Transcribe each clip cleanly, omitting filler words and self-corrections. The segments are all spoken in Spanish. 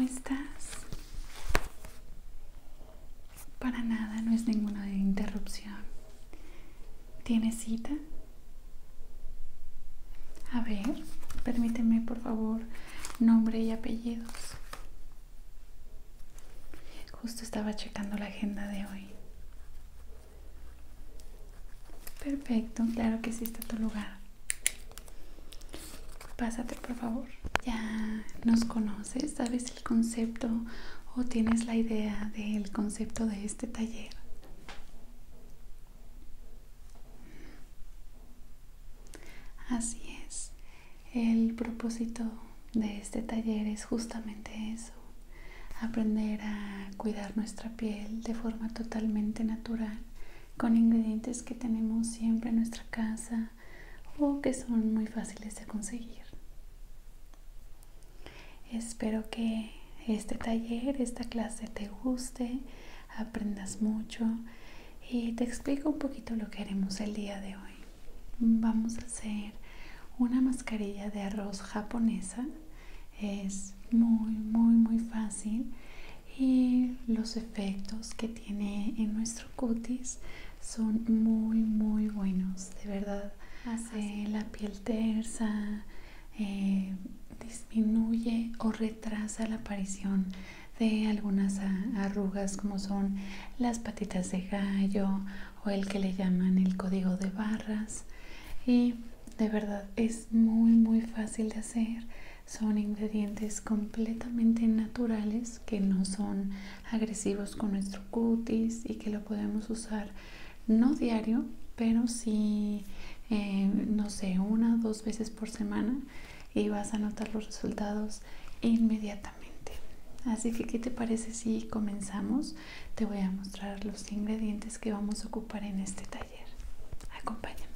estás? Para nada, no es ninguna interrupción. ¿Tienes cita? A ver, permíteme por favor nombre y apellidos. Justo estaba checando la agenda de hoy. Perfecto, claro que sí está tu lugar. Pásate por favor. ¿Ya nos conoces? ¿Sabes el concepto o tienes la idea del concepto de este taller? Así es. El propósito de este taller es justamente eso. Aprender a cuidar nuestra piel de forma totalmente natural, con ingredientes que tenemos siempre en nuestra casa o que son muy fáciles de conseguir. Espero que este taller, esta clase te guste, aprendas mucho y te explico un poquito lo que haremos el día de hoy. Vamos a hacer una mascarilla de arroz japonesa. Es muy fácil y los efectos que tiene en nuestro cutis son muy buenos. De verdad, hace la piel tersa, disminuye o retrasa la aparición de algunas arrugas como son las patitas de gallo o el que le llaman el código de barras. Y de verdad es muy fácil de hacer. Son ingredientes completamente naturales que no son agresivos con nuestro cutis y que lo podemos usar no diario, pero sí, no sé, 1 o 2 veces por semana y vas a notar los resultados inmediatamente. Así que, ¿qué te parece si comenzamos? Te voy a mostrar los ingredientes que vamos a ocupar en este taller. Acompáñame.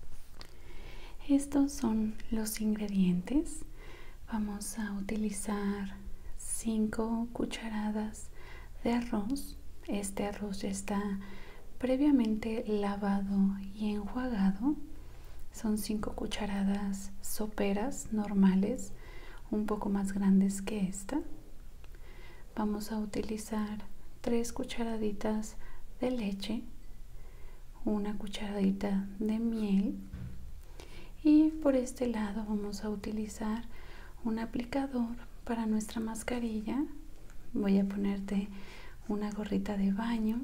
Estos son los ingredientes. Vamos a utilizar 5 cucharadas de arroz. Este arroz ya está previamente lavado y enjuagado. Son 5 cucharadas soperas normales, un poco más grandes que esta. Vamos a utilizar 3 cucharaditas de leche, 1 cucharadita de miel. Y por este lado vamos a utilizar un aplicador para nuestra mascarilla. Voy a ponerte una gorrita de baño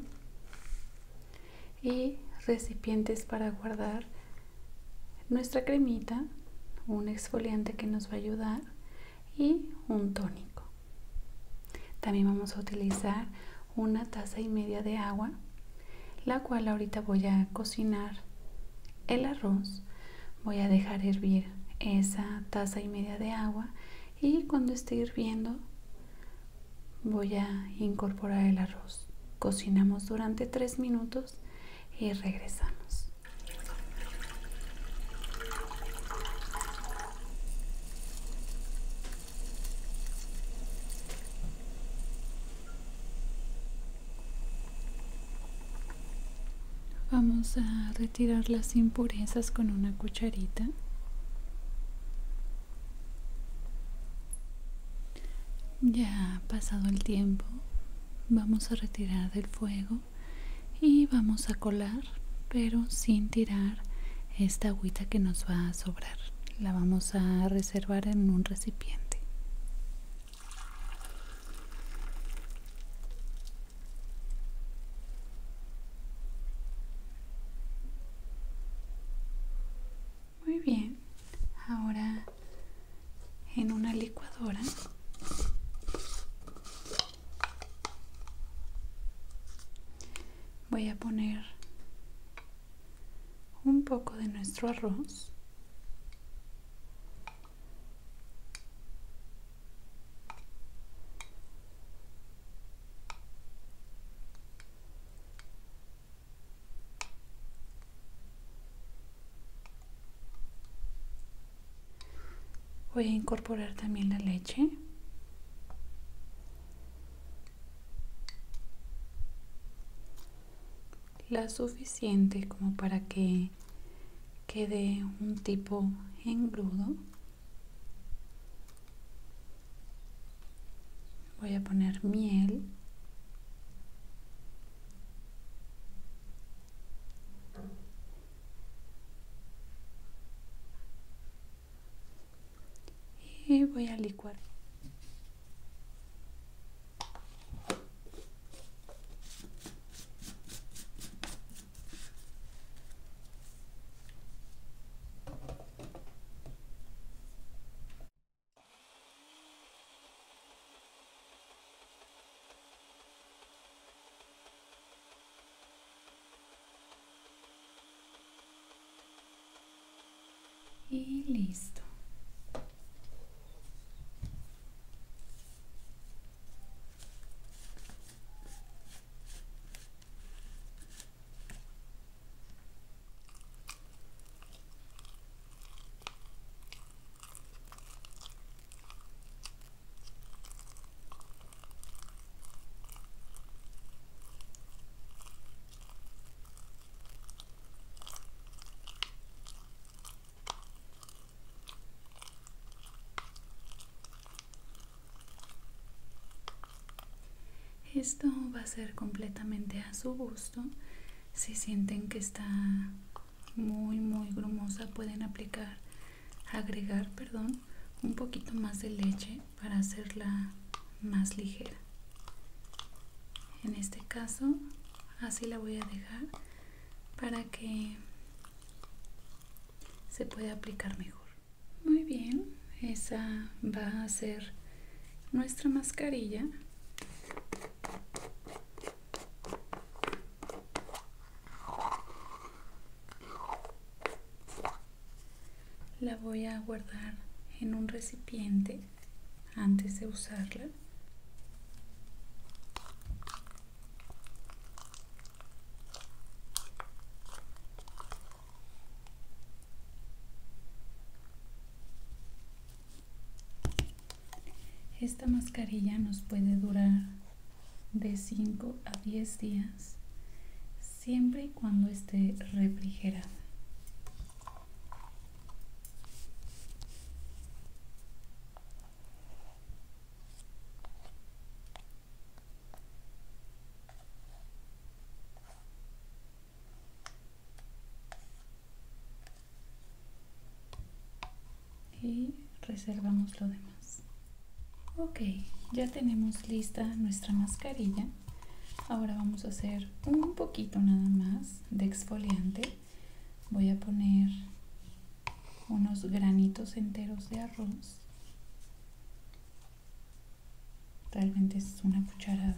y recipientes para guardar nuestra cremita, un exfoliante que nos va a ayudar y un tónico. También vamos a utilizar 1,5 tazas de agua, la cual ahorita voy a cocinar el arroz. Voy a dejar hervir esa 1,5 tazas de agua y cuando esté hirviendo voy a incorporar el arroz. Cocinamos durante 3 minutos y regresamos. Vamos a retirar las impurezas con una cucharita. Ya ha pasado el tiempo, vamos a retirar del fuego y vamos a colar, pero sin tirar esta agüita que nos va a sobrar. La vamos a reservar en un recipiente. Muy bien, ahora en una licuadora voy a poner un poco de nuestro arroz. Voy a incorporar también la leche. La suficiente como para que quede un tipo engrudo. voy a poner miel. Y voy a licuar. Y listo. Esto va a ser completamente a su gusto. Si sienten que está muy grumosa, pueden agregar, perdón, un poquito más de leche para hacerla más ligera. En este caso, así la voy a dejar para que se pueda aplicar mejor. Muy bien, esa va a ser nuestra mascarilla. La voy a guardar en un recipiente antes de usarla. Esta mascarilla nos puede durar de 5 a 10 días, siempre y cuando esté refrigerada. Y reservamos lo demás. Ok, ya tenemos lista nuestra mascarilla. Ahora vamos a hacer un poquito nada más de exfoliante. Voy a poner unos granitos enteros de arroz. Realmente es una cucharada.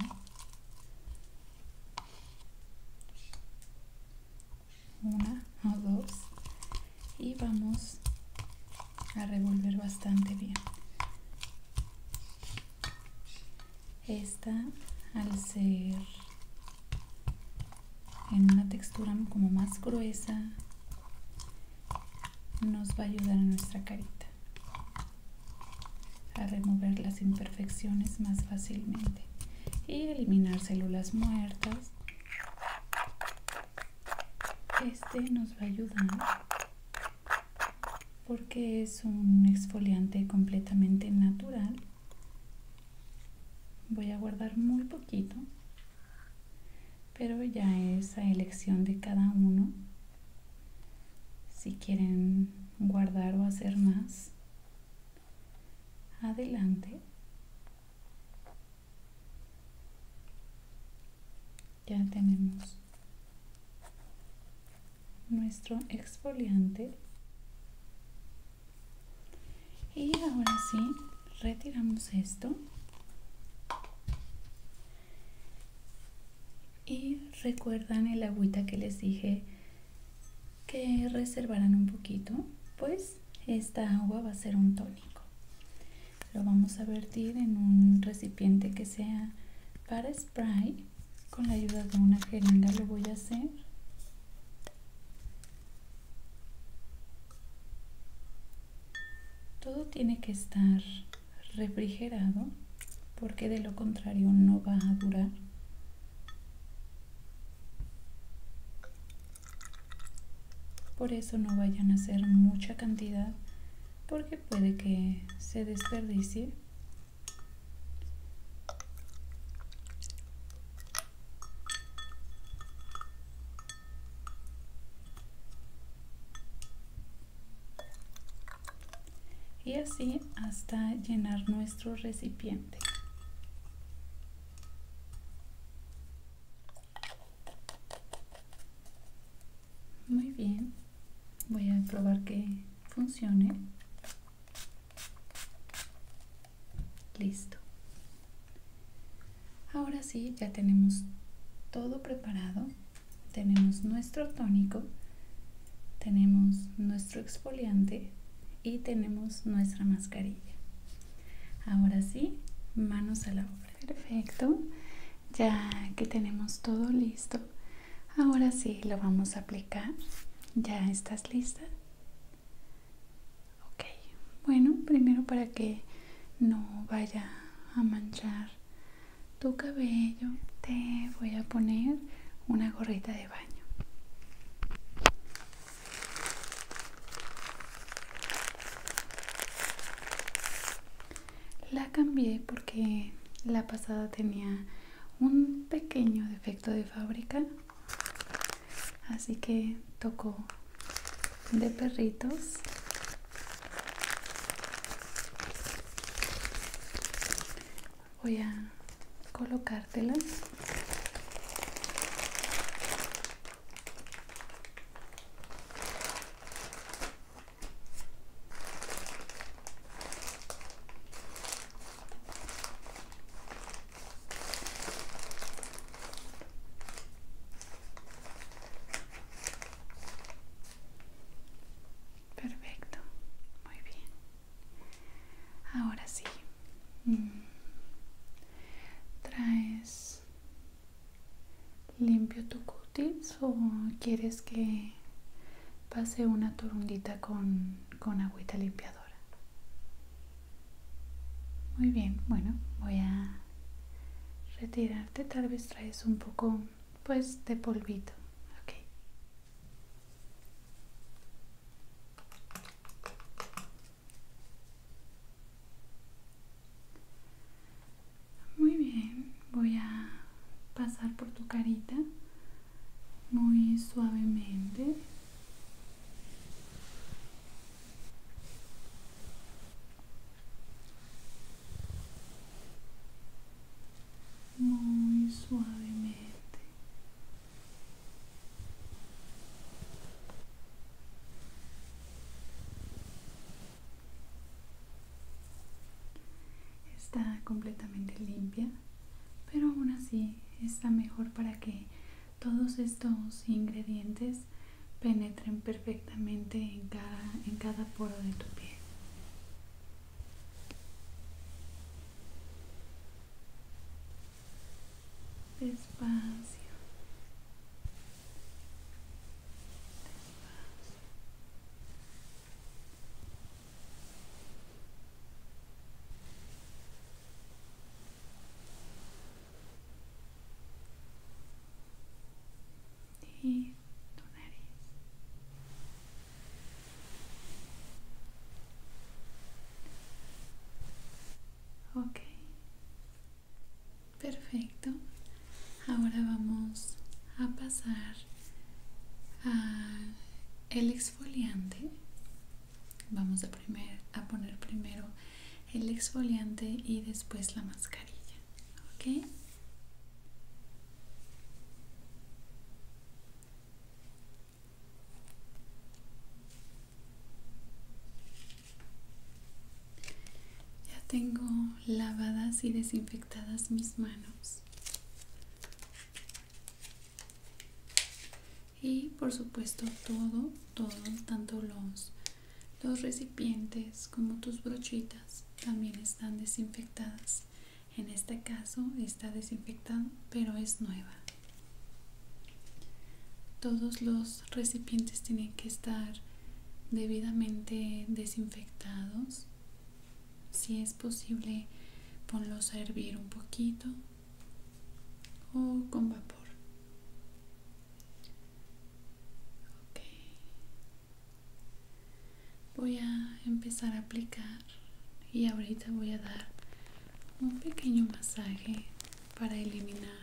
Una o dos. Y vamos a revolver bastante bien. Esta, al ser en una textura como más gruesa, nos va a ayudar a nuestra carita a remover las imperfecciones más fácilmente y eliminar células muertas. Este nos va a ayudar porque es un exfoliante completamente natural. Voy a guardar muy poquito, pero ya es a elección de cada uno si quieren guardar o hacer más. Adelante. Ya tenemos nuestro exfoliante. Y ahora sí, retiramos esto. Y recuerdan el agüita que les dije que reservaran un poquito. Pues esta agua va a ser un tónico. Lo vamos a vertir en un recipiente que sea para spray. Con la ayuda de una jeringa lo voy a hacer. Todo tiene que estar refrigerado porque de lo contrario no va a durar. Por eso no vayan a hacer mucha cantidad porque puede que se desperdicie. y así hasta llenar nuestro recipiente. Muy bien, voy a probar que funcione. Listo. Ahora sí, ya tenemos todo preparado. Tenemos nuestro tónico, tenemos nuestro exfoliante y tenemos nuestra mascarilla. Ahora sí, manos a la obra. Perfecto. Ya que tenemos todo listo, ahora sí lo vamos a aplicar. ¿Ya estás lista? Ok. Bueno, primero para que no vaya a manchar tu cabello, te voy a poner una gorrita de baño. La cambié porque la pasada tenía un pequeño defecto de fábrica, así que tocó de perritos. Voy a colocártelas. Perfecto, muy bien. Ahora sí. ¿Traes limpio tu cutis o quieres que pase una torundita con agüita limpiadora? Muy bien, bueno, voy a retirarte. Tal vez traes un poco, pues, de polvito. Ok. Muy bien, voy a pasar por tu carita muy suavemente. Muy suavemente. Está completamente limpia, pero aún así está mejor para que todos estos ingredientes penetren perfectamente en cada poro de tu piel. Despacio, despacio. Y tu nariz. Ok, perfecto. Ahora vamos a pasar a el exfoliante. Vamos a poner primero el exfoliante y después la mascarilla. ¿Ok? Ya tengo lavadas y desinfectadas mis manos. Y por supuesto todo, tanto los recipientes como tus brochitas también están desinfectadas. En este caso está desinfectado, pero es nueva. Todos los recipientes tienen que estar debidamente desinfectados. Si es posible, ponlos a hervir un poquito o con vapor. Ok. Voy a empezar a aplicar y ahorita voy a dar un pequeño masaje para eliminar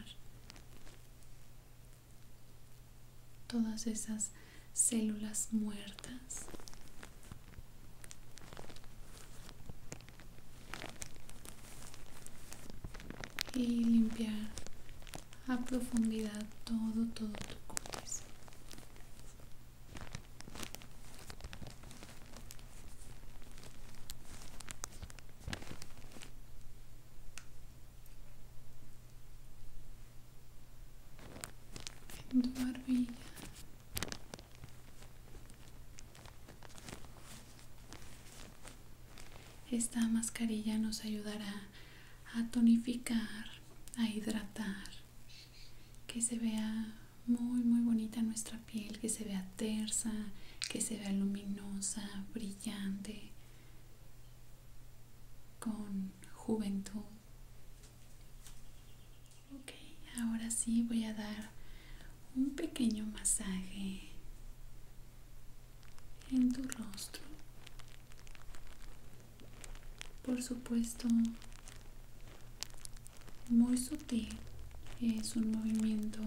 todas esas células muertas. y limpiar a profundidad todo tu cutis. En tu barbilla. Esta mascarilla nos ayudará a tonificar, a hidratar, que se vea muy bonita nuestra piel, que se vea tersa, que se vea luminosa, brillante, con juventud. Ok, ahora sí voy a dar un pequeño masaje en tu rostro. Por supuesto, muy sutil, es un movimiento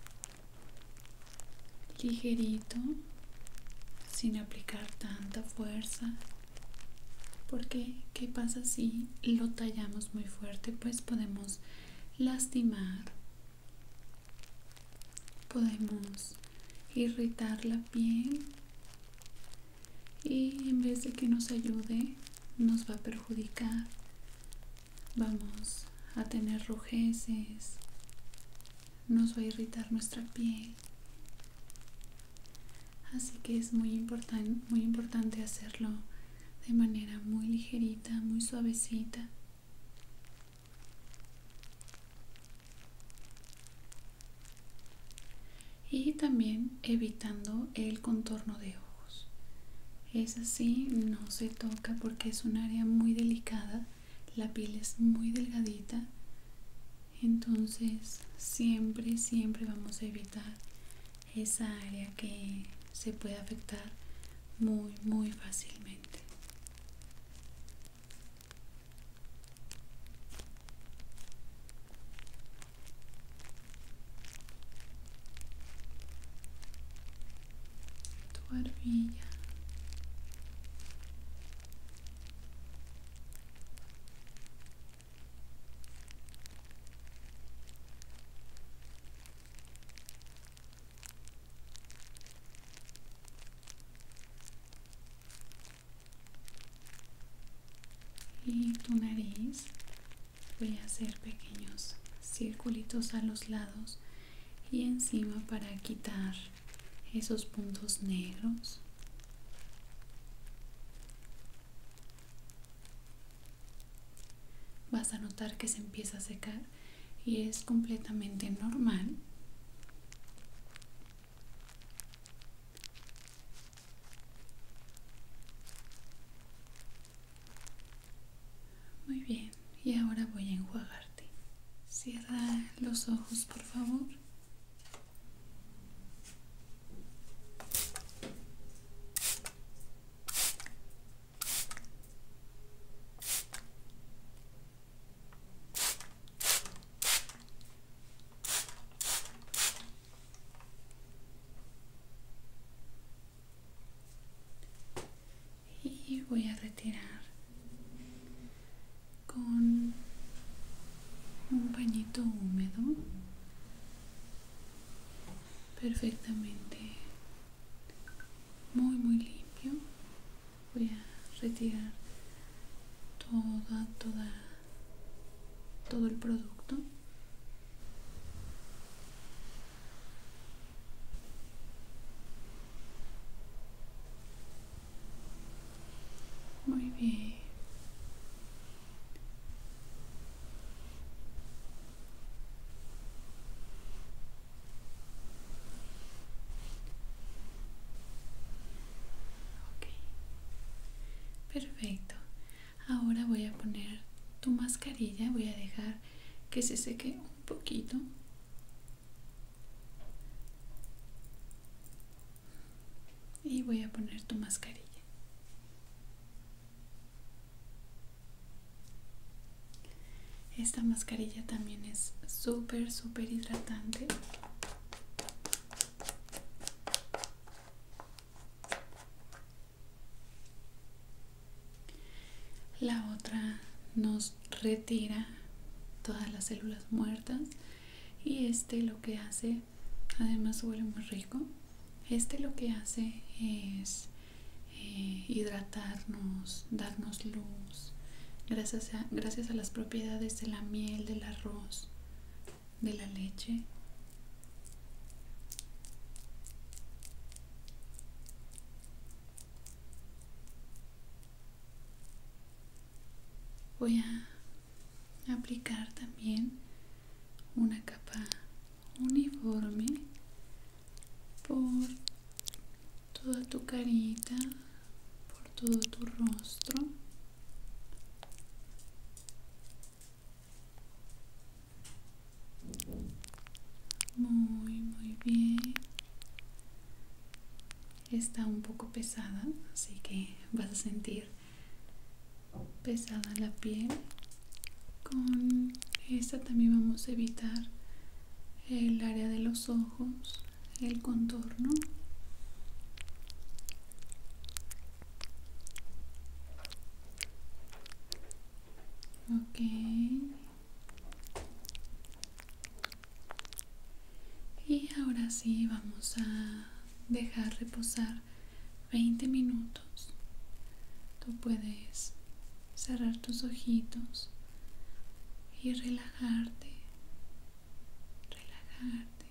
ligerito, sin aplicar tanta fuerza, porque ¿qué pasa si lo tallamos muy fuerte? Pues podemos lastimar, podemos irritar la piel y en vez de que nos ayude, nos va a perjudicar. Vamos a tener rojeces, nos va a irritar nuestra piel. Así que es muy importante hacerlo de manera muy ligerita, muy suavecita. Y también evitando el contorno de ojos. Es así, no se toca porque es un área muy delicada. La piel es muy delgadita. Entonces siempre vamos a evitar esa área que se puede afectar muy fácilmente. Tu barbilla. Y tu nariz. Voy a hacer pequeños circulitos a los lados y encima para quitar esos puntos negros. Vas a notar que se empieza a secar y es completamente normal. Muy bien, y ahora voy a enjuagarte. Cierra los ojos, por favor. Y voy a retirar con un pañito húmedo perfectamente muy limpio. Voy a retirar todo el producto. Muy bien. Ok. Perfecto. Ahora voy a poner tu mascarilla. Voy a dejar que se seque un poquito. Y voy a poner tu mascarilla. Esta mascarilla también es súper hidratante. La otra nos retira todas las células muertas. Y lo que hace, además huele muy rico, lo que hace es hidratarnos, darnos luz, gracias a las propiedades de la miel, del arroz, de la leche. Voy a aplicar también una capa uniforme por toda tu carita, por todo tu rostro. Muy bien. Está un poco pesada, así que vas a sentir pesada la piel. Con esta también vamos a evitar el área de los ojos, el contorno. Ok. Y ahora sí vamos a dejar reposar 20 minutos. Tú puedes cerrar tus ojitos y relajarte, relajarte,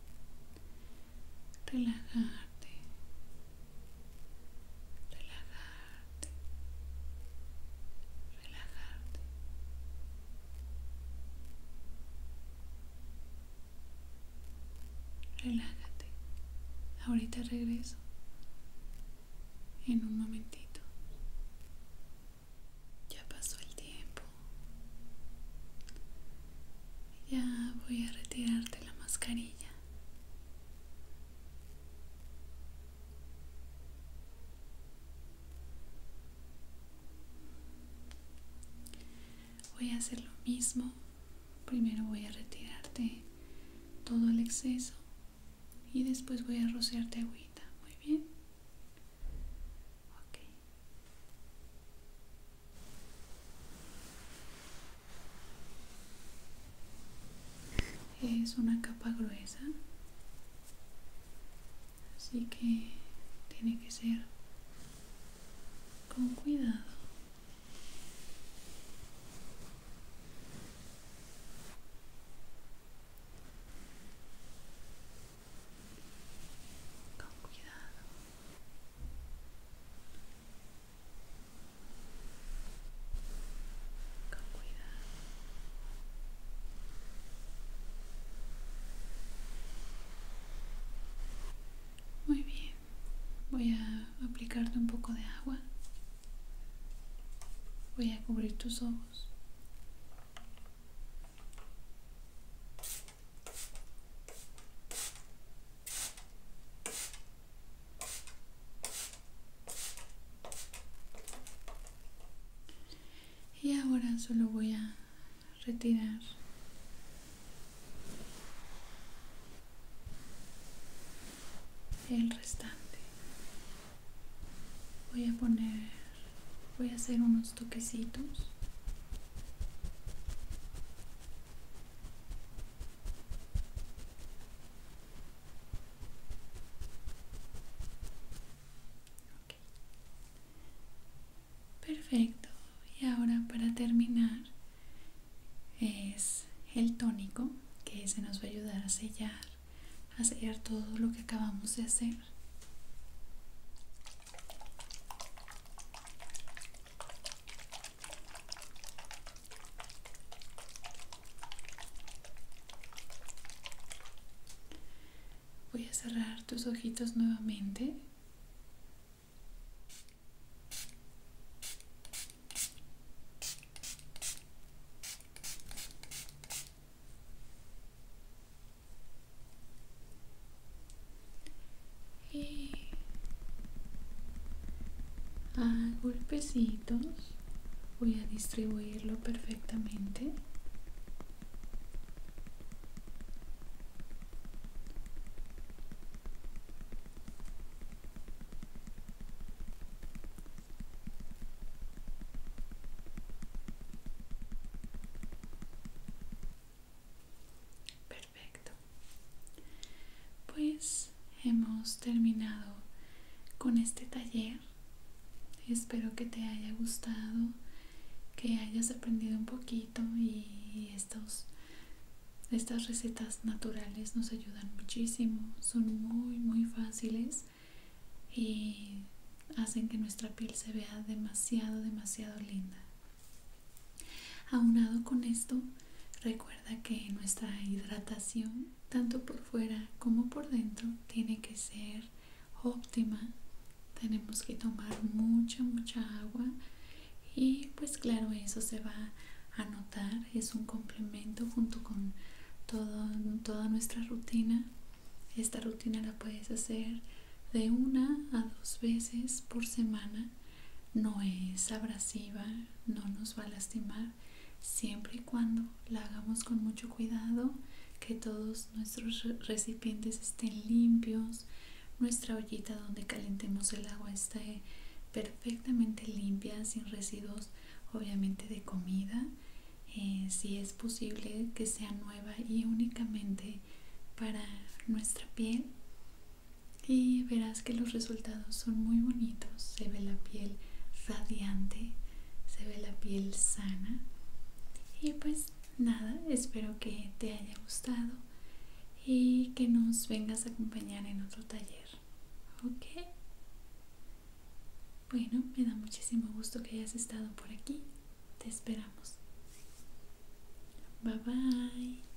relajarte, relajarte, relajarte. Relájate. Ahorita regreso en un momentito. Ya pasó el tiempo. Ya voy a retirarte la mascarilla. Voy a hacer lo mismo. Primero voy a retirarte todo el exceso y después voy a rociarte agüita. Muy bien. Ok. Es una capa gruesa, así que tiene que ser con cuidado. Con cuidado. Con cuidado. Muy bien. Voy a aplicarte un poco de agua. Voy a cubrir tus ojos. Y ahora solo voy a retirar el restante. Voy a hacer unos toquecitos. Okay. Perfecto. Y ahora para terminar es el tónico, que ese nos va a ayudar a sellar todo lo que acabamos de hacer. Voy a cerrar tus ojitos nuevamente. Y a golpecitos voy a distribuirlo perfectamente. con este taller. Espero que te haya gustado, que hayas aprendido un poquito y estas recetas naturales nos ayudan muchísimo. Son muy fáciles y hacen que nuestra piel se vea demasiado linda. Aunado con esto, recuerda que nuestra hidratación, tanto por fuera como por dentro, tiene que ser óptima. Tenemos que tomar mucha agua y pues claro, eso se va a notar. Es un complemento junto con toda nuestra rutina. Esta rutina la puedes hacer de 1 a 2 veces por semana. No es abrasiva, no nos va a lastimar, siempre y cuando la hagamos con mucho cuidado, que todos nuestros recipientes estén limpios, nuestra ollita donde calentemos el agua esté perfectamente limpia, sin residuos obviamente de comida. Si es posible que sea nueva y únicamente para nuestra piel, y verás que los resultados son muy bonitos. Se ve la piel radiante, se ve la piel sana. Y pues nada, espero que te haya gustado y que nos vengas a acompañar en otro taller. ¿Ok? Bueno, me da muchísimo gusto que hayas estado por aquí. Te esperamos. Bye bye.